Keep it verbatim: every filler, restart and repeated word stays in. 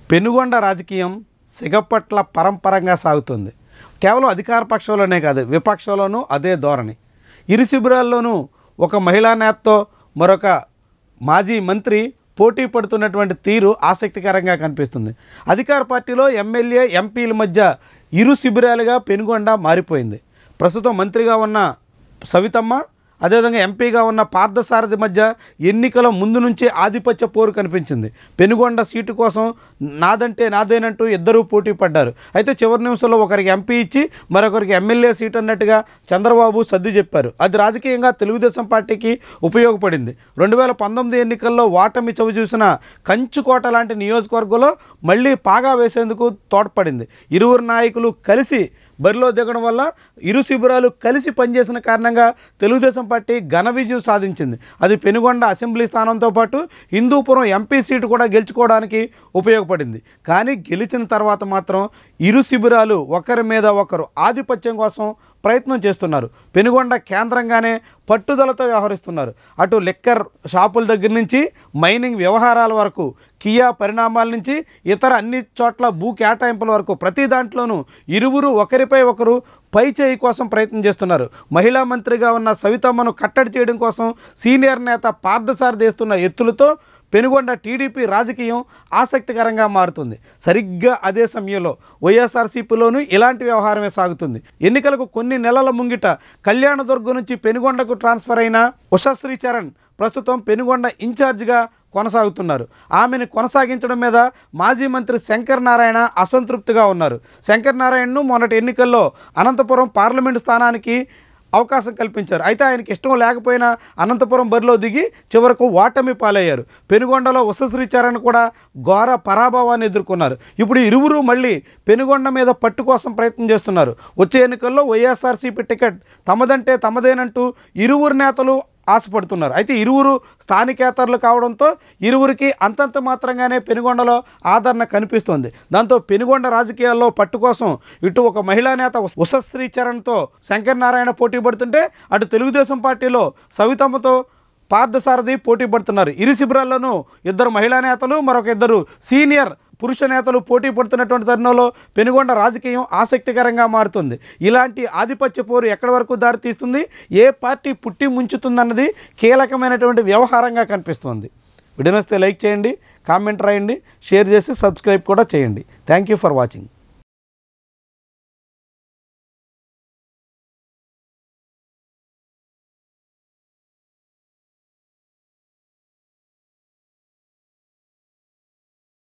పెనుగొండ రాజకీయం సిగపట్ల పరంపరంగా సాగుతుంది. కేవలం అధికార పక్షంలోనే కాదు, విపక్షంలోనూ అదే ధోరణి. ఇరు శిబిరాల్లోనూ ఒక మహిళా నేతతో మరొక మాజీ మంత్రి పోటీ పడుతున్నటువంటి తీరు ఆసక్తికరంగా కనిపిస్తుంది. అధికార పార్టీలో ఎమ్మెల్యే ఎంపీల మధ్య ఇరు శిబిరాలుగా పెనుగొండ మారిపోయింది. ప్రస్తుతం మంత్రిగా ఉన్న సవితమ్మ, అదేవిధంగా ఎంపీగా ఉన్న పార్థసారథి మధ్య ఎన్నికల ముందు నుంచి ఆధిపత్య పోరు కనిపించింది. పెనుగొండ సీటు కోసం నాదంటే నాదేనంటూ ఇద్దరూ పోటీ పడ్డారు. అయితే చివరి నిమిషంలో ఒకరికి ఎంపీ ఇచ్చి మరొకరికి ఎమ్మెల్యే సీట్ అన్నట్టుగా చంద్రబాబు సర్ది చెప్పారు. అది రాజకీయంగా తెలుగుదేశం పార్టీకి ఉపయోగపడింది. రెండు వేల పంతొమ్మిది ఎన్నికల్లో ఓటమి చవిచూసిన కంచుకోట లాంటి నియోజకవర్గంలో మళ్ళీ పాగా వేసేందుకు తోడ్పడింది. ఇరువురు నాయకులు కలిసి బరిలో దిగడం వల్ల ఇరు శిబిరాలు కలిసి పనిచేసిన కారణంగా తెలుగుదేశం పార్టీ ఘన విజయం సాధించింది. అది పెనుగొండ అసెంబ్లీ స్థానంతో పాటు హిందూపురం ఎంపీ సీటు కూడా గెలుచుకోవడానికి ఉపయోగపడింది. కానీ గెలిచిన తర్వాత మాత్రం ఇరు శిబిరాలు ఒకరి మీద ఒకరు ఆధిపత్యం కోసం ప్రయత్నం చేస్తున్నారు. పెనుగొండ కేంద్రంగానే పట్టుదలతో వ్యవహరిస్తున్నారు. అటు లిక్కర్ షాపుల దగ్గర నుంచి మైనింగ్ వ్యవహారాల వరకు, కియా పరిణామాల నుంచి ఇతర అన్ని చోట్ల భూ కేటాయింపుల వరకు ప్రతి దాంట్లోనూ ఇరువురు ఒకరిపై ఒకరు పై చేయి కోసం ప్రయత్నం చేస్తున్నారు. మహిళా మంత్రిగా ఉన్న సవితమ్మను కట్టడి చేయడం కోసం సీనియర్ నేత పార్థసారథి చేస్తున్న ఎత్తులతో పెనుగొండ టీడీపీ రాజకీయం ఆసక్తికరంగా మారుతుంది. సరిగ్గా అదే సమయంలో వైఎస్ఆర్సీపీలోనూ ఇలాంటి వ్యవహారమే సాగుతుంది. ఎన్నికలకు కొన్ని నెలల ముంగిట కళ్యాణదుర్గం నుంచి పెనుగొండకు ట్రాన్స్ఫర్ అయిన ఉషశ్రీ చరణ్ ప్రస్తుతం పెనుగొండ ఇన్ఛార్జిగా కొనసాగుతున్నారు. ఆమెను కొనసాగించడం మీద మాజీ మంత్రి శంకర్ నారాయణ అసంతృప్తిగా ఉన్నారు. శంకర్ నారాయణను మొన్నటి ఎన్నికల్లో అనంతపురం పార్లమెంటు స్థానానికి అవకాశం కల్పించారు. అయితే ఆయనకి ఇష్టం లేకపోయినా అనంతపురం బరిలో దిగి చివరకు ఓటమి పాలయ్యారు. పెనుగొండలో ఉషశ్రీ చరణ్ కూడా ఘోర పరాభవాన్ని ఎదుర్కొన్నారు. ఇప్పుడు ఇరువురు మళ్ళీ పెనుగొండ మీద పట్టు కోసం ప్రయత్నం చేస్తున్నారు. వచ్చే ఎన్నికల్లో వైఎస్ఆర్సీపీ టికెట్ తమదంటే తమదేనంటూ ఇరువురు నేతలు ఆశపడుతున్నారు. అయితే ఇరువురు స్థానికేతరులు కావడంతో ఇరువురికి అంతంత మాత్రంగానే పెనుగొండలో ఆదరణ కనిపిస్తోంది. దాంతో పెనుగొండ రాజకీయాల్లో పట్టు కోసం ఇటు ఒక మహిళా నేత ఉషశ్రీ చరణ్తో శంకర్ నారాయణ పోటీ పడుతుంటే, అటు తెలుగుదేశం పార్టీలో సవితమ్మతో పార్థసారథి పోటీ పడుతున్నారు. ఇరు శిబిరాల్లోనూ ఇద్దరు మహిళా నేతలు, మరొక ఇద్దరు సీనియర్ పురుష నేతలు పోటీ పడుతున్నటువంటి తరుణంలో పెనుగొండ రాజకీయం ఆసక్తికరంగా మారుతుంది. ఇలాంటి ఆధిపత్య పోరు ఎక్కడి వరకు దారితీస్తుంది, ఏ పార్టీ పుట్టి ముంచుతుందన్నది కీలకమైనటువంటి వ్యవహారంగా కనిపిస్తుంది. వీడియో నచ్చితే లైక్ చేయండి, కామెంట్ రాయండి, షేర్ చేసి సబ్స్క్రైబ్ కూడా చేయండి. Thank you for watching.